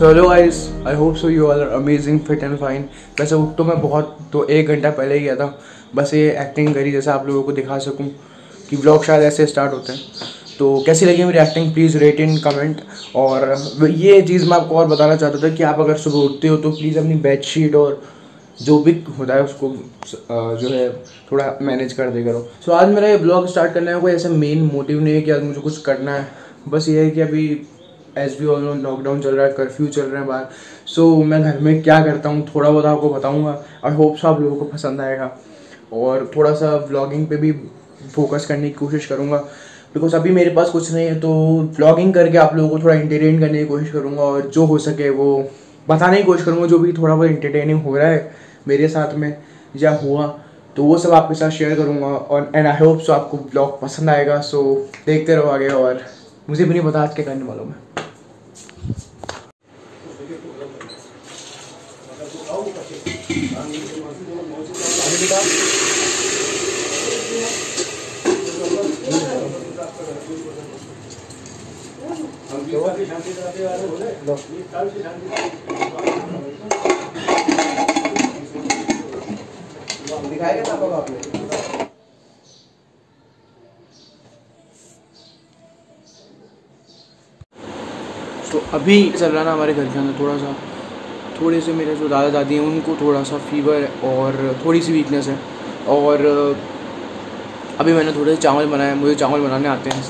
So hello guys, I hope so you all are amazing fit and fine. वैसे उठ तो मैं बहुत 1 घंटा पहले ही गया था, बस ये एक्टिंग करी जैसे आप लोगों को दिखा सकूं कि व्लॉग शायद ऐसे स्टार्ट होते हैं। तो कैसी लगी मेरी acting, please rate in comment. और ये चीज़ मैं आपको और बताना चाहता था कि आप अगर सुबह उठते हो तो प्लीज़ अपनी बेडशीट और जो भी होता है उसको जो है थोड़ा मैनेज कर दे करो। सो आज मेरा ये ब्लॉग स्टार्ट करने का कोई ऐसा मेन मोटिव नहीं है कि आज मुझे कुछ करना है, बस ये है कि अभी as we all know lockdown चल रहा है, कर्फ्यू चल रहे हैं बाहर। सो मैं घर में क्या करता हूँ थोड़ा बहुत आपको बताऊँगा। आई होप सो आप लोगों को पसंद आएगा और थोड़ा सा व्लॉगिंग पे भी फोकस करने की कोशिश करूँगा, बिकॉज अभी मेरे पास कुछ नहीं है। तो व्लॉगिंग करके आप लोगों को थोड़ा एंटरटेन करने की कोशिश करूँगा और जो हो सके वो बताने की कोशिश करूँगा, जो भी थोड़ा बहुत एंटरटेनिंग हो रहा है मेरे साथ में या हुआ तो वो सब आपके साथ शेयर करूँगा। और एंड आई होप सो आपको ब्लॉग पसंद आएगा। सो देखते रहो आगे, और मुझे भी नहीं पता आज क्या करने वाला हूँ मैं। दिखाएगा ना आपने। तो अभी चल रहा ना हमारे घर के अंदर थोड़े से मेरे जो दादा दादी हैं उनको थोड़ा सा फीवर है और थोड़ी सी वीकनेस है। और अभी मैंने थोड़े से चावल बनाए, मुझे चावल बनाने आते हैं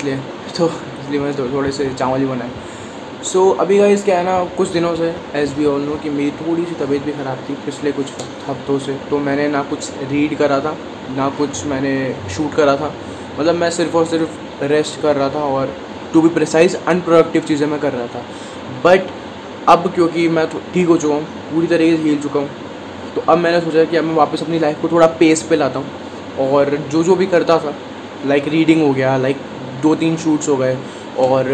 इसलिए मैंने थोड़े से चावल ही बनाए। सो अभी गाइस क्या है ना, कुछ दिनों से एज वी ऑल नो कि मेरी थोड़ी सी तबीयत भी ख़राब थी पिछले कुछ हफ्तों से। तो मैंने ना कुछ रीड करा था ना कुछ मैंने शूट करा था, मतलब मैं सिर्फ़ और सिर्फ रेस्ट कर रहा था और टू बी प्रिसाइज अनप्रोडक्टिव चीज़ें मैं कर रहा था। बट अब क्योंकि मैं ठीक हो चुका हूँ, पूरी तरीके से हिल चुका हूँ, तो अब मैंने सोचा कि अब मैं वापस अपनी लाइफ को थोड़ा पेस पे लाता हूँ और जो भी करता था, लाइक रीडिंग हो गया, लाइक 2-3 शूट्स हो गए और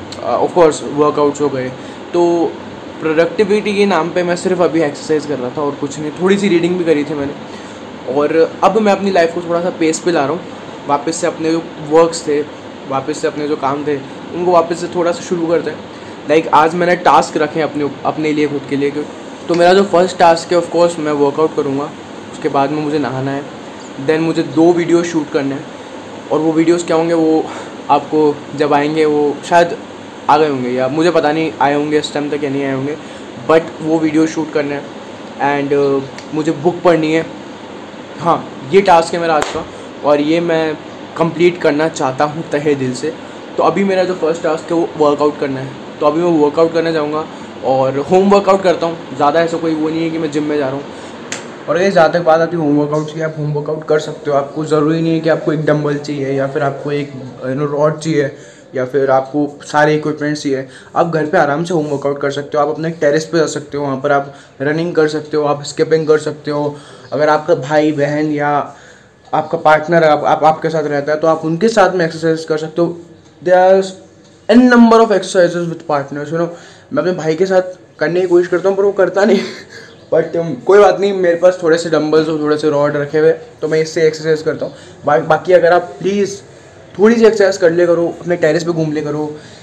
ऑफ कोर्स वर्कआउट्स हो गए। तो प्रोडक्टिविटी के नाम पे मैं सिर्फ अभी एक्सरसाइज कर रहा था और कुछ नहीं, थोड़ी सी रीडिंग भी करी थी मैंने। और अब मैं अपनी लाइफ को थोड़ा सा पेस पे ला रहा हूँ, वापस से अपने जो वर्क्स थे, वापस से अपने जो काम थे उनको वापस से थोड़ा सा शुरू करते हैं। लाइक आज मैंने टास्क रखे अपने लिए, खुद के लिए। तो मेरा जो फर्स्ट टास्क है ऑफ कोर्स मैं वर्कआउट करूँगा, उसके बाद में मुझे नहाना है, देन मुझे 2 वीडियो शूट करने हैं। और वो वीडियोस क्या होंगे वो आपको जब आएंगे वो शायद आ गए होंगे या मुझे पता नहीं आए होंगे इस टाइम तक या नहीं आए होंगे, बट वो वीडियो शूट करने हैं। एंड मुझे बुक पढ़नी है। हाँ, ये टास्क है मेरा आज का और ये मैं कंप्लीट करना चाहता हूँ तहे दिल से। तो अभी मेरा जो फर्स्ट टास्क है वो वर्कआउट करना है, तो अभी मैं वर्कआउट करने जाऊँगा और होम वर्कआउट करता हूँ। ज़्यादा ऐसा कोई वो नहीं है कि मैं जिम में जा रहा हूँ। और ये जहाँ तक बात आती है होम वर्कआउट्स की, आप होम वर्कआउट कर सकते हो। आपको ज़रूरी नहीं है कि आपको एक डंबल चाहिए या फिर आपको एक रॉड चाहिए या फिर आपको सारे इक्विपमेंट्स चाहिए। आप घर पे आराम से होम वर्कआउट कर सकते हो। आप अपने टेरेस पे जा सकते हो, वहाँ पर आप रनिंग कर सकते हो, आप स्किपिंग कर सकते हो। अगर आपका भाई बहन या आपका पार्टनर आपके साथ रहता है तो आप उनके साथ में एक्सरसाइज कर सकते हो। There are an number of exercises with partners, you know. मैं अपने भाई के साथ करने की कोशिश करता हूँ पर वो करता नहीं बट कोई बात नहीं, मेरे पास थोड़े से डंबल्स और थोड़े से रॉड रखे हुए, तो मैं इससे एक्सरसाइज करता हूँ। बाकी अगर आप प्लीज़ थोड़ी सी एक्सरसाइज कर ले करो, अपने टेरेस पे घूम ले करो,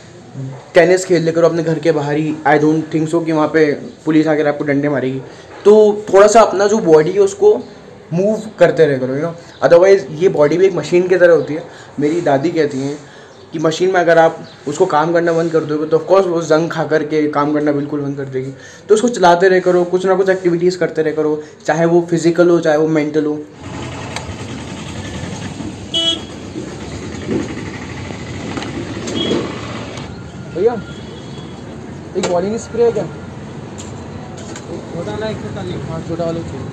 टेनिस खेल ले करो अपने घर के बाहर ही। आई डोंट थिंक सो कि वहाँ पे पुलिस आकर आपको डंडे मारेगी। तो थोड़ा सा अपना जो बॉडी है उसको मूव करते रहे करो, यू नो। अदरवाइज़ ये बॉडी भी एक मशीन की तरह होती है। मेरी दादी कहती हैं कि मशीन में अगर आप उसको काम करना बंद कर दोगे तो ऑफकोर्स वो जंग खा करके काम करना बिल्कुल बंद कर देगी। तो उसको चलाते रहे करो, कुछ ना कुछ एक्टिविटीज़ करते रहे करो, चाहे वो फिजिकल हो चाहे वो मेंटल हो। भैया एक बॉलिंग स्प्रे है क्या? छोटा वाला, हाँ छोटा वाला चाहिए।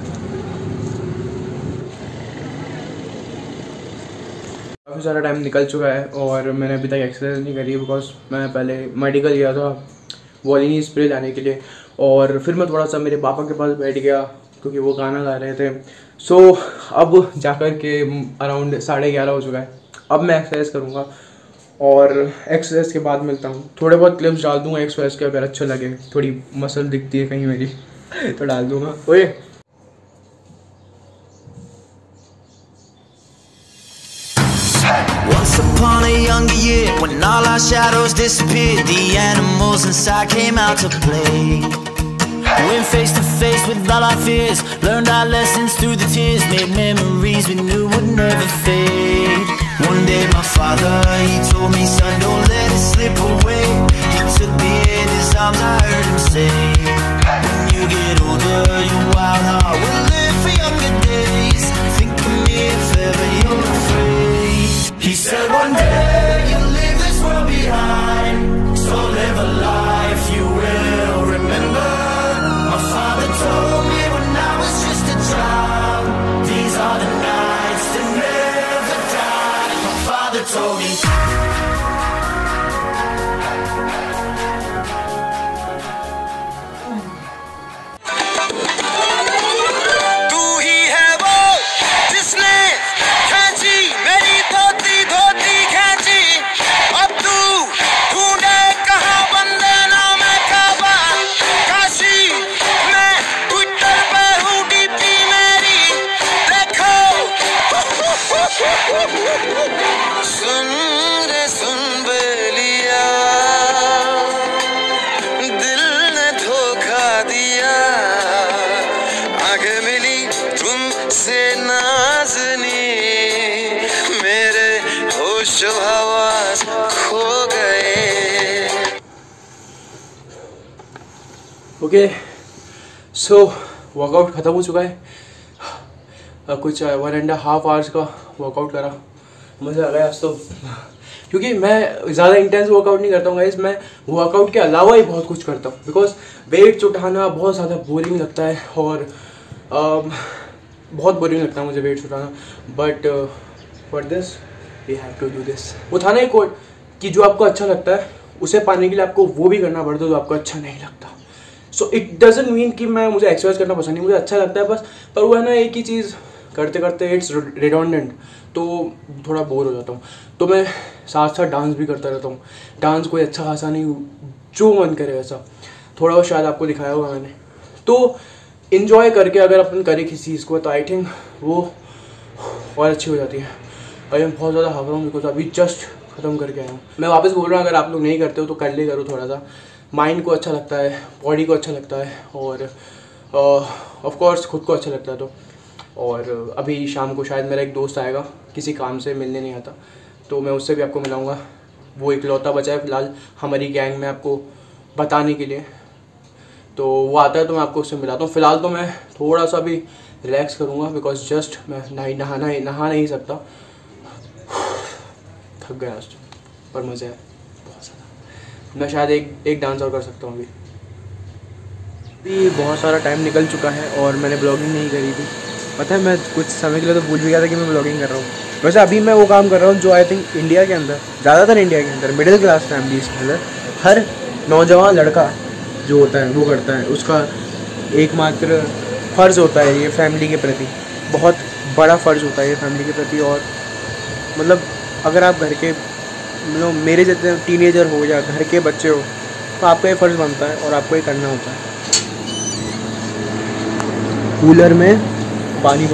काफ़ी सारा टाइम निकल चुका है और मैंने अभी तक एक्सरसाइज नहीं करी, बिकॉज मैं पहले मेडिकल गया था वॉलिनी स्प्रे लाने के लिए और फिर मैं थोड़ा सा मेरे पापा के पास बैठ गया क्योंकि वो गाना गा रहे थे। सो अब जाकर के अराउंड 11:30 हो चुका है। अब मैं एक्सरसाइज करूँगा और एक्सरसाइज के बाद मिलता हूँ। थोड़े बहुत क्लिप्स डाल दूँगा एक्सरसाइज के, अगर अच्छा लगे, थोड़ी मसल दिखती है कहीं मेरी तो डाल दूँगा। ओए Once upon upon a younger year, when all our shadows disappeared, the animals inside came out to play. Went face to face with all our fears, learned our lessons through the tears, made memories we knew would never fade. One day my father, he told me, son, don't let it slip away. He took me in his arms, I heard him say, when you get older, your wild heart will live for younger days. Think of me if ever you're afraid. He said one day you'll leave this world behind, so live a life you will remember. My father told me when I was just a child, these are the nights that never die. My father told me. Okay, so workout ख़त्म हो चुका है। कुछ 1.5 hours का workout करा, मज़ा आ गया आज तो। क्योंकि मैं ज़्यादा इंटेंस वर्कआउट नहीं करता हूँ गाइस, मैं वर्कआउट के अलावा ही बहुत कुछ करता हूँ। बिकॉज वेट्स उठाना बहुत ज़्यादा बोरिंग लगता है और बहुत बोरिंग लगता है मुझे वेट्स उठाना। But for this we have to do this. उठाना ही कोड कि जो आपको अच्छा लगता है उसे पाने के लिए आपको वो भी करना पड़ता है जो आपको अच्छा नहीं लगता। सो इट डजंट मीन कि मुझे एक्सरसाइज करना पसंद नहीं, मुझे अच्छा लगता है बस। पर वो है ना, एक ही चीज़ करते करते इट्स रिडंडेंट, तो थोड़ा बोर हो जाता हूँ। तो मैं साथ साथ डांस भी करता रहता हूँ। डांस कोई अच्छा खासा नहीं, जो मन करे वैसा। थोड़ा बहुत शायद आपको दिखाया होगा मैंने। तो इन्जॉय करके अगर अपन करें किसी चीज़ को तो आई थिंक वो और अच्छी हो जाती है। और मैं बहुत ज़्यादा हाफ रहा हूँ बिकॉज अभी जस्ट ख़त्म करके आया हूँ। मैं वापस बोल रहा हूँ, अगर आप लोग नहीं करते हो तो कर ले करो। थोड़ा सा माइंड को अच्छा लगता है, बॉडी को अच्छा लगता है और ऑफ कोर्स खुद को अच्छा लगता है। तो और अभी शाम को शायद मेरा एक दोस्त आएगा, किसी काम से मिलने नहीं आता, तो मैं उससे भी आपको मिलाऊंगा। वो इकलौता बचा है फ़िलहाल हमारी गैंग में आपको बताने के लिए। तो वो आता है तो मैं आपको उससे मिलाता हूँ। फ़िलहाल तो मैं थोड़ा सा भी रिलैक्स करूँगा बिकॉज जस्ट मैं नहा नहीं सकता, थक गया आज पर मज़ा है बहुत ज़्यादा। मैं शायद एक डांस और कर सकता हूँ। अभी बहुत सारा टाइम निकल चुका है और मैंने ब्लॉगिंग नहीं करी थी। पता है, मैं कुछ समय के लिए तो भूल भी गया था कि मैं ब्लॉगिंग कर रहा हूँ। वैसे अभी मैं वो काम कर रहा हूँ जो आई थिंक इंडिया के अंदर, ज़्यादातर इंडिया के अंदर मिडिल क्लास फैमिलीज़ के अंदर हर नौजवान लड़का जो होता है वो करता है। उसका एकमात्र फ़र्ज़ होता है ये फैमिली के प्रति, बहुत बड़ा फ़र्ज़ होता है ये फैमिली के प्रति। और मतलब अगर आप घर के मतलब मेरे जैसे टीनेजर हो या घर के बच्चे हो तो आपका ये फ़र्ज़ बनता है और आपको ये करना होता है। कूलर में पानी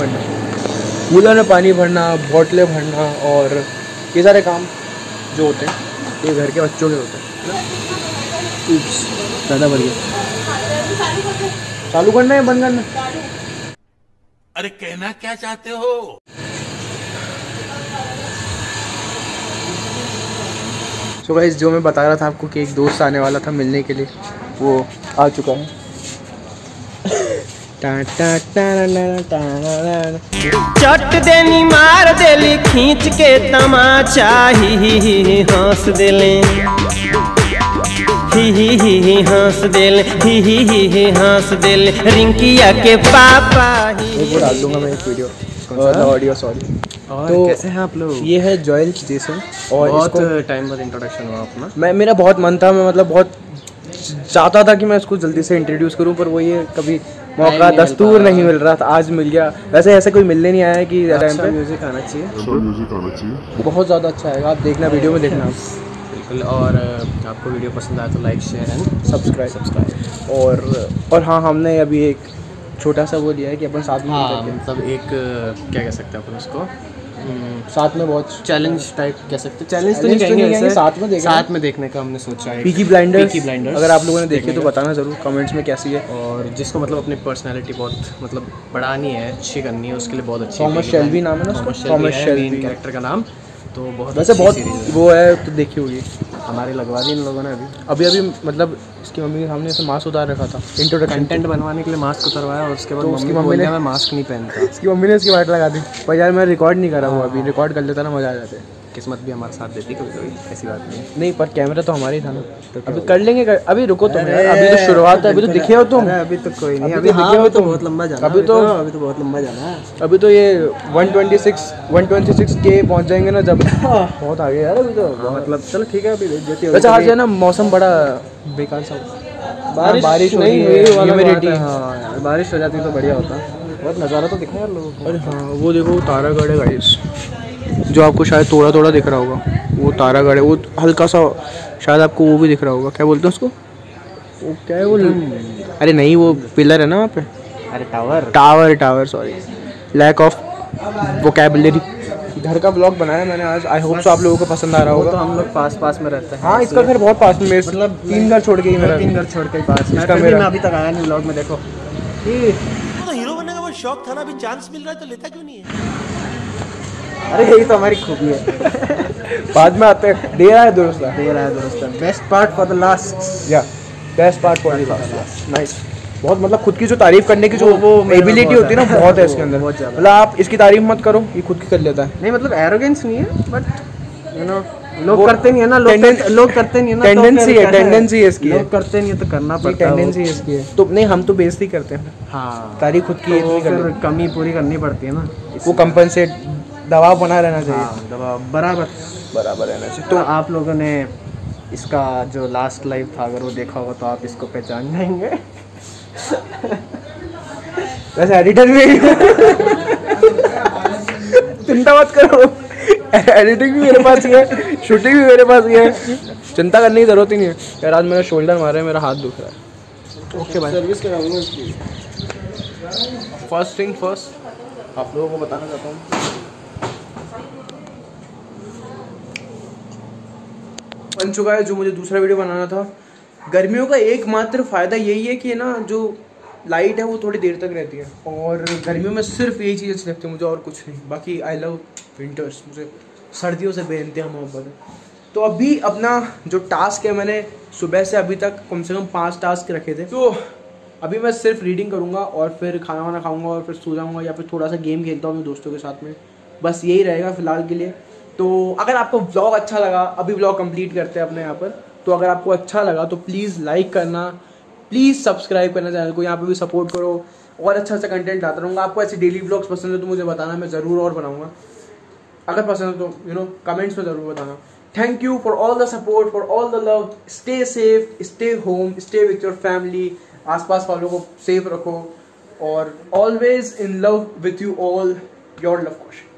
भरना, बोतलें भरना और ये सारे काम जो होते हैं ये घर के बच्चों के होते हैं। ज़्यादा भर गया, चालू करना है बंद करना? अरे कहना क्या चाहते हो? सो गाइस, जो मैं बता रहा था आपको कि एक दोस्त आने वाला था मिलने के लिए, वो आ चुका है। चट देनी मार देली खींच के तमाचा, ही हंस देले, ही हंस देले, ही हंस देले रिंकिया के पापा। वो डाल दूंगा मैं एक वीडियो ऑडियो, सॉरी। तो कैसे हैं आप लोग? ये है जॉयल जेसन और बहुत टाइम बाद इंट्रोडक्शन हुआ अपना। मेरा बहुत मन था, मैं मतलब बहुत चाहता था कि मैं उसको जल्दी से इंट्रोड्यूस करूं, पर वो ये कभी मौका दस्तूर नहीं मिल रहा था। आज मिल गया। वैसे ऐसे कोई मिलने नहीं आया है कि टाइम पे म्यूजिक आना चाहिए, बहुत ज़्यादा अच्छा आएगा। आप देखना, वीडियो में देखना आप। बिल्कुल। और आपको वीडियो पसंद आया तो लाइक, शेयर एंड सब्सक्राइब। और हाँ, हमने अभी एक छोटा सा वो लिया है कि अपन साथ में हाँ, मतलब एक क्या कह सकते हैं अपन उसको, साथ में बहुत चैलेंज टाइप कह सकते हैं। चैलेंज तो नहीं कहेंगे, साथ में देखने का हमने सोचा है। पीकी ब्लाइंडर्स अगर आप लोगों ने देखी तो बताना ज़रूर कमेंट्स में कैसी है। और जिसको मतलब अपनी पर्सनालिटी बहुत मतलब बढ़ानी है, अच्छी करनी है, उसके लिए बहुत अच्छी। थॉमस शेल्बी नाम है ना, थॉमस शेल्बी कैरेक्टर का नाम। तो बहुत वैसे बहुत वो है, तो देखी होगी। हमारी लगवा दी इन लोगों ने अभी मतलब इसकी मम्मी के सामने से मास्क उतार रखा था इंट्रोडक्शन कंटेंट बनवाने के लिए। मास्क उतरवाया और उसके बाद तो उसकी मम्मी ने मैं मास्क नहीं पहनता। इसकी मम्मी ने इसकी वाट लगा दी, पर यार मैं रिकॉर्ड नहीं करा हुआ, अभी रिकॉर्ड कर लेता ना मज़ा आ जाते। किस्मत भी हमारे साथ देती कभी कभी, ऐसी बात नहीं, पर कैमरा तो हमारी था ना, अभी कर लेंगे। अभी रुको तुम यार, अभी तो शुरुआत है, अभी तो दिखे हो तुम। अभी तो कोई नहीं, अभी दिखे हो तो बहुत लंबा जाना। अभी तो बहुत लंबा जाना है। अभी तो ये 126 के पहुंच जाएंगे ना जब। बहुत आगे यार अभी तो, मतलब चलो ठीक है, अभी देती है। वैसे आज है ना मौसम बड़ा बेकार सा, बारिश नहीं हुई, ह्यूमिडिटी। हाँ, बारिश हो जाती तो बढ़िया होता। बहुत नज़ारा तो दिखा यार लोगों को। अरे हाँ, वो देखो तारागढ़ है गाइस, जो आपको शायद थोड़ा थोड़ा दिख रहा होगा, वो तारागढ़ है। वो हल्का सा शायद आपको वो भी दिख रहा होगा, क्या बोलते हैं उसको, वो क्या है वो, अरे नहीं वो पिलर है ना वहाँ पे। अरे tower sorry, lack of vocabulary. घर का ब्लॉग बनाया मैंने आज, आई होप सो आप लोगों को पसंद आ रहा होगा। तो हम लोग पास में रहते हैं। हाँ, इसका घर बहुत पास में, मतलब 3 घर छोड़ के ही मेरा, 3 घर छोड़ के ही पास में। मैं अभी तक आया नहीं ब्लॉग में, देखो। तो हीरो बनने का वो शौक था ना, अभी चांस मिल रहा है तो लेता क्यों नहीं है? अरे यही तो हमारी खूबी है। बाद में आते हैं, दे रहा है दुरुस्त। Best part for the last, या best part for the last. Nice. बहुत मतलब खुद की जो तारीफ करने की जो वो एबिलिटी होती है ना, बहुत है इसके अंदर। मतलब आप इसकी तारीफ मत करो, ये खुद की कर लेता है। नहीं मतलब एरोगेंस नहीं है, बट यू नो लोग करते नहीं है ना, लोग करते नहीं है ना, टेंडेंसी है इसकी। लोग करते नहीं है तो करना पड़ता है। टेंडेंसी है इसकी, तो नहीं हम तो बेइज्जती करते हैं। हाँ, तारीफ खुद की तो फिर कमी पूरी करनी पड़ती है ना, वो कंपनसेट, दबाव बना रहना चाहिए। हाँ, दबाव बराबर रहना चाहिए। तो आप लोगों ने इसका जो लास्ट लाइव था अगर वो देखा होगा तो आप इसको पहचान जाएंगे। वैसे एडिटर भी चिंता मत करो, एडिटिंग भी मेरे पास ही है, शूटिंग भी मेरे पास ही है, चिंता करने की ज़रूरत ही नहीं है। यार आज मेरा शोल्डर मारा है, मेरा हाथ दुख रहा है। ओके भाई, सर्विस कराऊंगा इसकी। फर्स्ट थिंग फर्स्ट आप लोगों को बताना चाहता हूँ, बन चुका है जो मुझे दूसरा वीडियो बनाना था। गर्मियों का एकमात्र फ़ायदा यही है कि ना जो लाइट है वो थोड़ी देर तक रहती है, और गर्मियों में सिर्फ यही चीज़ अच्छी लगती है मुझे, और कुछ नहीं। बाकी आई लव विंटर्स, मुझे सर्दियों से बेइंतहा मोहब्बत है। तो अभी अपना जो टास्क है, मैंने सुबह से अभी तक कम से कम 5 टास्क रखे थे। तो अभी मैं सिर्फ रीडिंग करूँगा और फिर खाना वाना खाऊँगा और फिर सो जाऊँगा, या फिर थोड़ा सा गेम खेलता हूँ अपने दोस्तों के साथ में। बस यही रहेगा फ़िलहाल के लिए। तो अगर आपको व्लॉग अच्छा लगा, अभी व्लॉग कंप्लीट करते हैं अपने यहाँ पर, तो अगर आपको अच्छा लगा तो प्लीज़ लाइक करना, प्लीज़ सब्सक्राइब करना चैनल को, यहाँ पे भी सपोर्ट करो, और अच्छा कंटेंट लाता रहूँगा। आपको ऐसे डेली व्लॉग्स पसंद है तो मुझे बताना, मैं ज़रूर और बनाऊँगा। अगर पसंद है तो कमेंट्स में ज़रूर बताना। Thank you for all the support, for all the love. Stay safe, stay home, stay with your family. आसपास वालों को सेफ रखो, और always in love with you all, your love Kaushik.